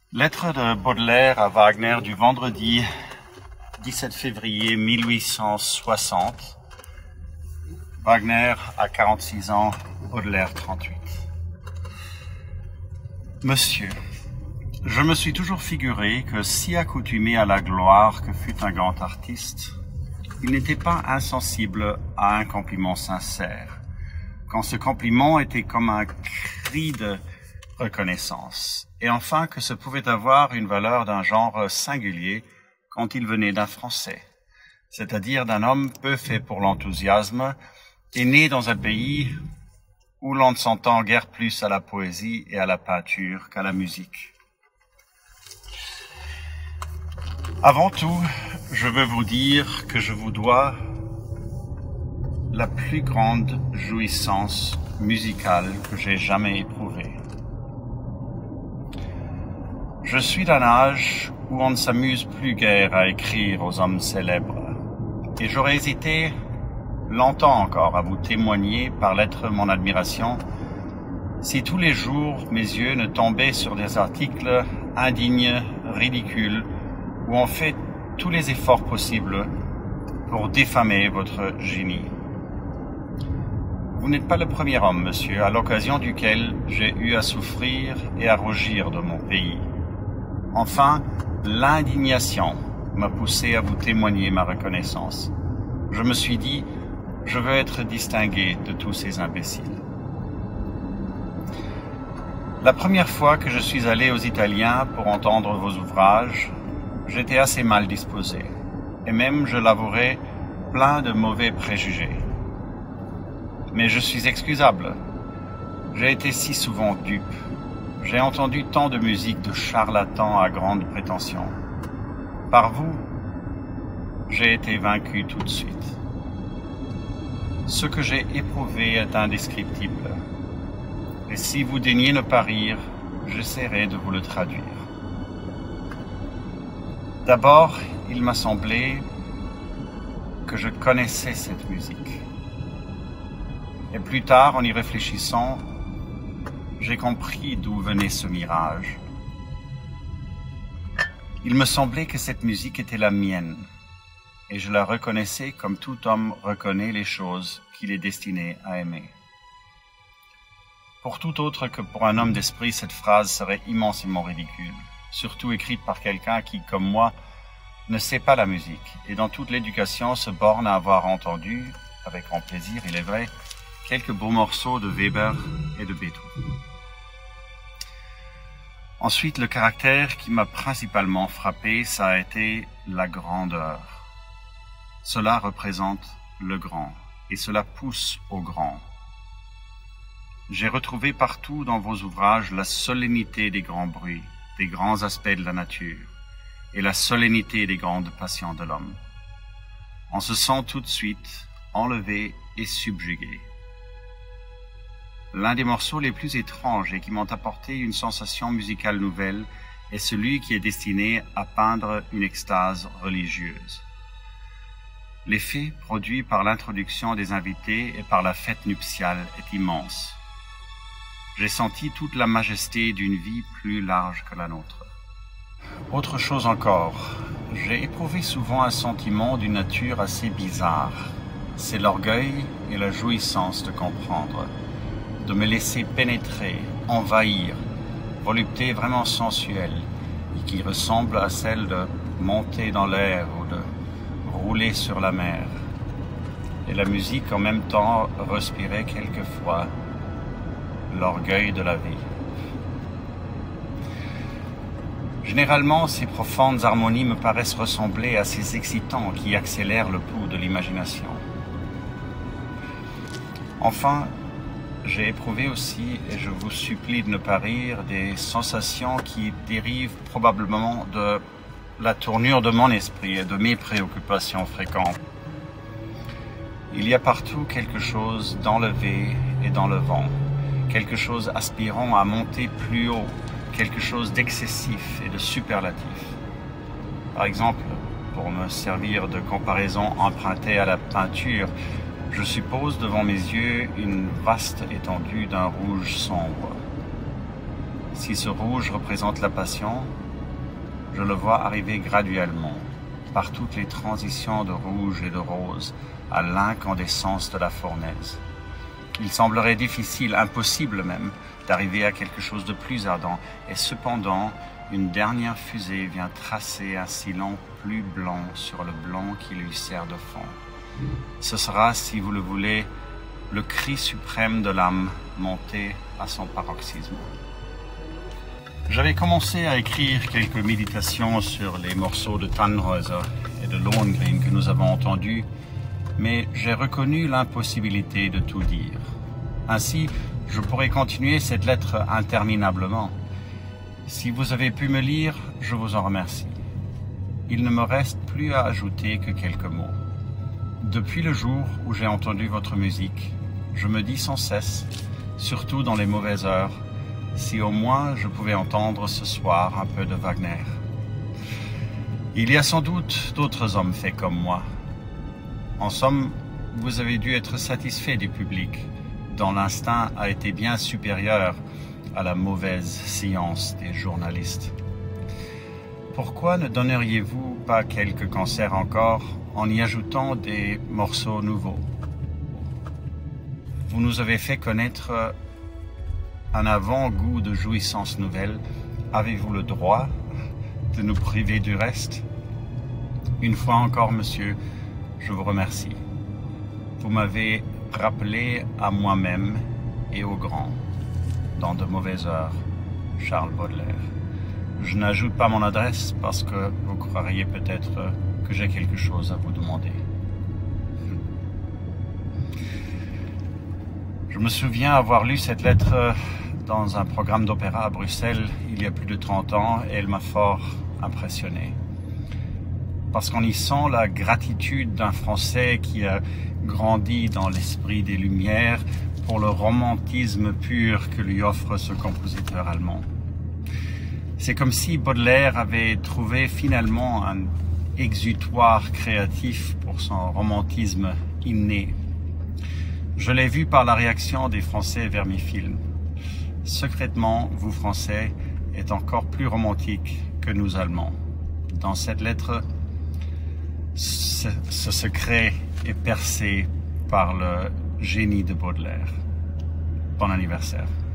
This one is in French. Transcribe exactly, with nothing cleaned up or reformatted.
Lettre de Baudelaire à Wagner du vendredi dix-sept février mille huit cent soixante. Wagner a quarante-six ans, Baudelaire trente-huit. Monsieur, je me suis toujours figuré que si accoutumé à la gloire que fut un grand artiste, il n'était pas insensible à un compliment sincère, quand ce compliment était comme un cri de reconnaissance, et enfin que ce pouvait avoir une valeur d'un genre singulier quand il venait d'un Français, c'est-à-dire d'un homme peu fait pour l'enthousiasme et né dans un pays où l'on ne s'entend guère plus à la poésie et à la peinture qu'à la musique. Avant tout, je veux vous dire que je vous dois la plus grande jouissance musicale que j'ai jamais éprouvée. Je suis d'un âge où on ne s'amuse plus guère à écrire aux hommes célèbres, et j'aurais hésité longtemps encore à vous témoigner par lettre mon admiration si tous les jours mes yeux ne tombaient sur des articles indignes, ridicules, où on fait tous les efforts possibles pour diffamer votre génie. Vous n'êtes pas le premier homme, monsieur, à l'occasion duquel j'ai eu à souffrir et à rougir de mon pays. Enfin, l'indignation m'a poussé à vous témoigner ma reconnaissance. Je me suis dit, je veux être distingué de tous ces imbéciles. La première fois que je suis allé aux Italiens pour entendre vos ouvrages, j'étais assez mal disposé, et même, je l'avouerai, plein de mauvais préjugés. Mais je suis excusable. J'ai été si souvent dupe. J'ai entendu tant de musique de charlatans à grande prétention. Par vous, j'ai été vaincu tout de suite. Ce que j'ai éprouvé est indescriptible. Et si vous daignez ne pas rire, j'essaierai de vous le traduire. D'abord, il m'a semblé que je connaissais cette musique. Et plus tard, en y réfléchissant, j'ai compris d'où venait ce mirage. Il me semblait que cette musique était la mienne, et je la reconnaissais comme tout homme reconnaît les choses qu'il est destiné à aimer. Pour tout autre que pour un homme d'esprit, cette phrase serait immensément ridicule, surtout écrite par quelqu'un qui, comme moi, ne sait pas la musique, et dans toute l'éducation se borne à avoir entendu, avec grand plaisir, il est vrai, quelques beaux morceaux de Weber et de Beethoven. Ensuite, le caractère qui m'a principalement frappé, ça a été la grandeur. Cela représente le grand, et cela pousse au grand. J'ai retrouvé partout dans vos ouvrages la solennité des grands bruits, des grands aspects de la nature, et la solennité des grandes passions de l'homme. On se sent tout de suite enlevé et subjugué. L'un des morceaux les plus étranges et qui m'ont apporté une sensation musicale nouvelle est celui qui est destiné à peindre une extase religieuse. L'effet produit par l'introduction des invités et par la fête nuptiale est immense. J'ai senti toute la majesté d'une vie plus large que la nôtre. Autre chose encore, j'ai éprouvé souvent un sentiment d'une nature assez bizarre. C'est l'orgueil et la jouissance de comprendre, de me laisser pénétrer, envahir, volupté vraiment sensuelle, et qui ressemble à celle de monter dans l'air ou de rouler sur la mer. Et la musique en même temps respirait quelquefois l'orgueil de la vie. Généralement, ces profondes harmonies me paraissent ressembler à ces excitants qui accélèrent le pouls de l'imagination. Enfin, j'ai éprouvé aussi, et je vous supplie de ne pas rire, des sensations qui dérivent probablement de la tournure de mon esprit et de mes préoccupations fréquentes. Il y a partout quelque chose d'enlevé et dans le vent, quelque chose aspirant à monter plus haut, quelque chose d'excessif et de superlatif. Par exemple, pour me servir de comparaison empruntée à la peinture, je suppose devant mes yeux une vaste étendue d'un rouge sombre. Si ce rouge représente la passion, je le vois arriver graduellement, par toutes les transitions de rouge et de rose, à l'incandescence de la fournaise. Il semblerait difficile, impossible même, d'arriver à quelque chose de plus ardent, et cependant, une dernière fusée vient tracer un sillon plus blanc sur le blanc qui lui sert de fond. Ce sera, si vous le voulez, le cri suprême de l'âme monté à son paroxysme. J'avais commencé à écrire quelques méditations sur les morceaux de Tannhäuser et de Lohengrin que nous avons entendus, mais j'ai reconnu l'impossibilité de tout dire. Ainsi, je pourrais continuer cette lettre interminablement. Si vous avez pu me lire, je vous en remercie. Il ne me reste plus à ajouter que quelques mots. Depuis le jour où j'ai entendu votre musique, je me dis sans cesse, surtout dans les mauvaises heures, si au moins je pouvais entendre ce soir un peu de Wagner. Il y a sans doute d'autres hommes faits comme moi. En somme, vous avez dû être satisfait du public, dont l'instinct a été bien supérieur à la mauvaise science des journalistes. Pourquoi ne donneriez-vous pas quelques concerts encore en y ajoutant des morceaux nouveaux? Vous nous avez fait connaître un avant-goût de jouissance nouvelle. Avez-vous le droit de nous priver du reste? Une fois encore, monsieur, je vous remercie. Vous m'avez rappelé à moi-même et au grand, dans de mauvaises heures, Charles Baudelaire. Je n'ajoute pas mon adresse parce que vous croiriez peut-être que j'ai quelque chose à vous demander. Je me souviens avoir lu cette lettre dans un programme d'opéra à Bruxelles il y a plus de trente ans et elle m'a fort impressionné. Parce qu'on y sent la gratitude d'un Français qui a grandi dans l'esprit des Lumières pour le romantisme pur que lui offre ce compositeur allemand. C'est comme si Baudelaire avait trouvé finalement un exutoire créatif pour son romantisme inné. Je l'ai vu par la réaction des Français vers mes films. Secrètement, vous Français êtes encore plus romantiques que nous Allemands. Dans cette lettre, ce, ce secret est percé par le génie de Baudelaire. Bon anniversaire.